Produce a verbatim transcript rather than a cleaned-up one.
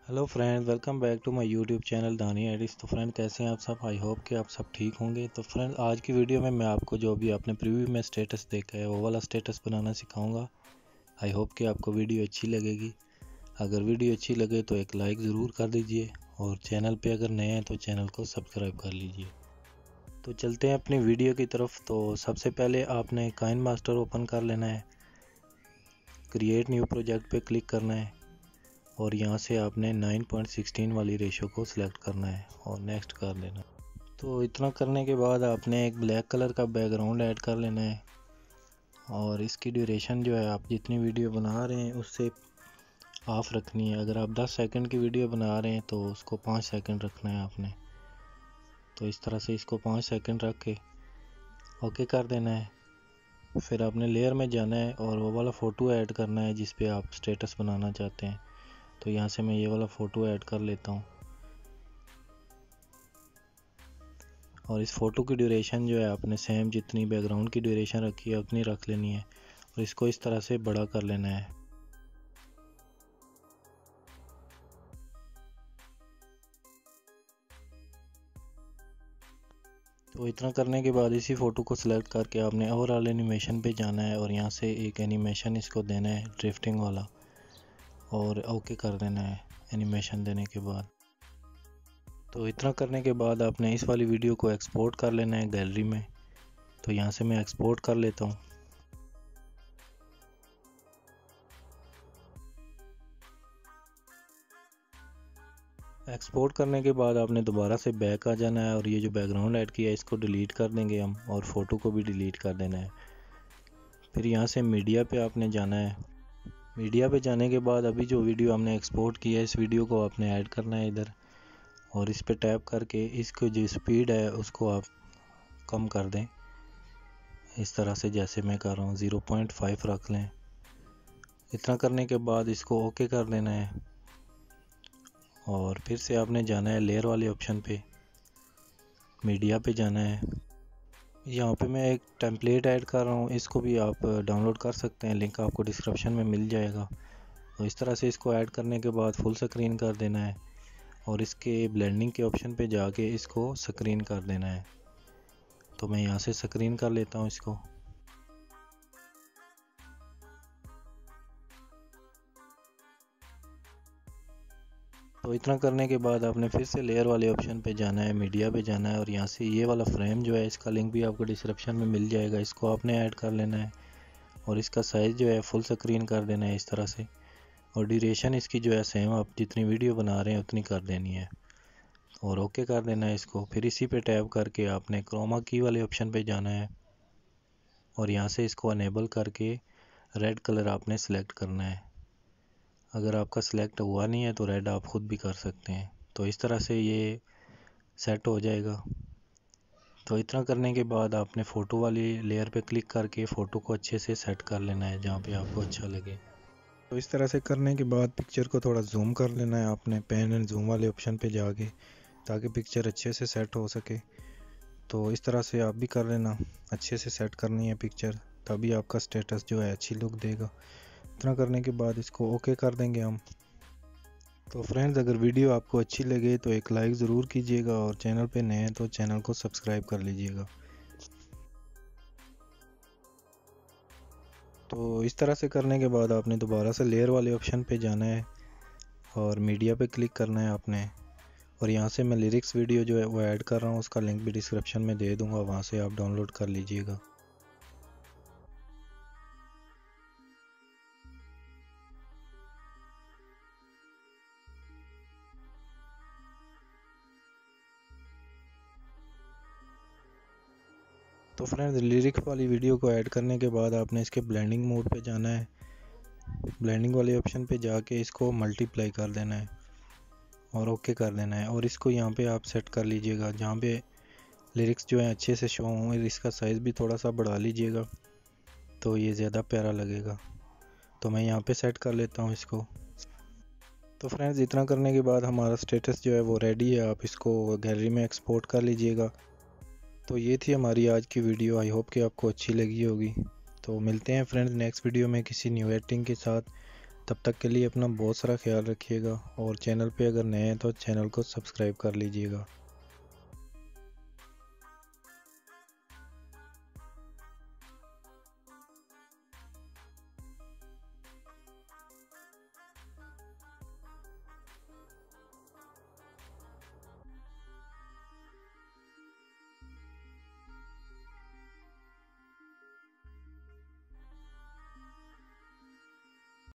Hello friend, welcome back to my YouTube channel Dani Edits. तो friend, कैसे हैं आप सब? आई होप कि आप सब ठीक होंगे। तो फ्रेंड, आज की वीडियो में मैं आपको जो भी आपने प्रीव्यू में स्टेटस देखा है वो वाला स्टेटस बनाना सिखाऊंगा। आई होप कि आपको वीडियो अच्छी लगेगी। अगर वीडियो अच्छी लगे तो एक लाइक ज़रूर कर दीजिए और चैनल पे अगर नए हैं तो चैनल को सब्सक्राइब कर लीजिए। तो चलते हैं अपनी वीडियो की तरफ। तो सबसे पहले आपने काइन मास्टर ओपन कर लेना है, क्रिएट न्यू प्रोजेक्ट पे क्लिक करना है और यहाँ से आपने नाइन पॉइंट वन सिक्स वाली रेशो को सिलेक्ट करना है और नेक्स्ट कर लेना। तो इतना करने के बाद आपने एक ब्लैक कलर का बैकग्राउंड ऐड कर लेना है और इसकी ड्यूरेशन जो है आप जितनी वीडियो बना रहे हैं उससे ऑफ रखनी है। अगर आप दस सेकंड की वीडियो बना रहे हैं तो उसको पाँच सेकंड रखना है आपने। तो इस तरह से इसको पाँच सेकंड रख के ओके कर देना है। फिर आपने लेयर में जाना है और वो वाला फ़ोटो ऐड करना है जिस पे आप स्टेटस बनाना चाहते हैं। तो यहाँ से मैं ये वाला फ़ोटो ऐड कर लेता हूँ और इस फ़ोटो की ड्यूरेशन जो है आपने सेम जितनी बैकग्राउंड की ड्यूरेशन रखी है उतनी रख लेनी है और इसको इस तरह से बड़ा कर लेना है। तो इतना करने के बाद इसी फ़ोटो को सिलेक्ट करके आपने ओवरऑल एनिमेशन पे जाना है और यहाँ से एक एनिमेशन इसको देना है ड्रिफ्टिंग वाला और ओके कर देना है एनिमेशन देने के बाद। तो इतना करने के बाद आपने इस वाली वीडियो को एक्सपोर्ट कर लेना है गैलरी में। तो यहाँ से मैं एक्सपोर्ट कर लेता हूँ। एक्सपोर्ट करने के बाद आपने दोबारा से बैक आ जाना है और ये जो बैकग्राउंड ऐड किया है इसको डिलीट कर देंगे हम और फ़ोटो को भी डिलीट कर देना है। फिर यहाँ से मीडिया पे आपने जाना है। मीडिया पे जाने के बाद अभी जो वीडियो हमने एक्सपोर्ट किया है इस वीडियो को आपने ऐड करना है इधर और इस पे टैप करके इसको जो स्पीड है उसको आप कम कर दें इस तरह से, जैसे मैं कर रहा हूँ ज़ीरो पॉइंट फाइव रख लें। इतना करने के बाद इसको ओके कर देना है और फिर से आपने जाना है लेयर वाले ऑप्शन पे, मीडिया पे जाना है। यहाँ पे मैं एक टेम्पलेट ऐड कर रहा हूँ, इसको भी आप डाउनलोड कर सकते हैं, लिंक आपको डिस्क्रिप्शन में मिल जाएगा। तो इस तरह से इसको ऐड करने के बाद फुल स्क्रीन कर देना है और इसके ब्लेंडिंग के ऑप्शन पे जाके इसको स्क्रीन कर देना है। तो मैं यहाँ से स्क्रीन कर लेता हूँ इसको। तो इतना करने के बाद आपने फिर से लेयर वाले ऑप्शन पे जाना है, मीडिया पे जाना है और यहाँ से ये वाला फ्रेम जो है इसका लिंक भी आपको डिस्क्रिप्शन में मिल जाएगा, इसको आपने ऐड कर लेना है और इसका साइज़ जो है फुल स्क्रीन कर देना है इस तरह से और ड्यूरेशन इसकी जो है सेम आप जितनी वीडियो बना रहे हैं उतनी कर देनी है और ओके कर देना है इसको। फिर इसी पे टैप करके आपने क्रोमा की वाले ऑप्शन पे जाना है और यहाँ से इसको अनेबल करके रेड कलर आपने सेलेक्ट करना है। अगर आपका सिलेक्ट हुआ नहीं है तो रेड आप ख़ुद भी कर सकते हैं। तो इस तरह से ये सेट हो जाएगा। तो इतना करने के बाद आपने फ़ोटो वाली लेयर पे क्लिक करके फ़ोटो को अच्छे से सेट कर लेना है जहाँ पे आपको अच्छा लगे। तो इस तरह से करने के बाद पिक्चर को थोड़ा जूम कर लेना है आपने पेन एंड जूम वाले ऑप्शन पे जाके, ताकि पिक्चर अच्छे से सेट हो सके। तो इस तरह से आप भी कर लेना, अच्छे से सेट करनी है पिक्चर, तभी आपका स्टेटस जो है अच्छी लुक देगा। इतना करने के बाद इसको ओके कर देंगे हम। तो फ्रेंड्स, अगर वीडियो आपको अच्छी लगे तो एक लाइक ज़रूर कीजिएगा और चैनल पे नए हैं तो चैनल को सब्सक्राइब कर लीजिएगा। तो इस तरह से करने के बाद आपने दोबारा से लेयर वाले ऑप्शन पे जाना है और मीडिया पे क्लिक करना है आपने और यहाँ से मैं लिरिक्स वीडियो जो है वो ऐड कर रहा हूँ, उसका लिंक भी डिस्क्रिप्शन में दे दूँगा, वहाँ से आप डाउनलोड कर लीजिएगा। तो फ्रेंड्स, लिरिक्स वाली वीडियो को ऐड करने के बाद आपने इसके ब्लेंडिंग मोड पे जाना है, ब्लेंडिंग वाले ऑप्शन पे जाके इसको मल्टीप्लाई कर देना है और ओके कर देना है और इसको यहाँ पे आप सेट कर लीजिएगा जहाँ पे लिरिक्स जो है अच्छे से शो हों। इसका साइज़ भी थोड़ा सा बढ़ा लीजिएगा तो ये ज़्यादा प्यारा लगेगा। तो मैं यहाँ पे सेट कर लेता हूँ इसको। तो फ्रेंड्स, इतना करने के बाद हमारा स्टेटस जो है वो रेडी है, आप इसको गैलरी में एक्सपोर्ट कर लीजिएगा। तो ये थी हमारी आज की वीडियो, आई होप कि आपको अच्छी लगी होगी। तो मिलते हैं फ्रेंड्स नेक्स्ट वीडियो में किसी न्यू एडिटिंग के साथ। तब तक के लिए अपना बहुत सारा ख्याल रखिएगा और चैनल पे अगर नए हैं तो चैनल को सब्सक्राइब कर लीजिएगा।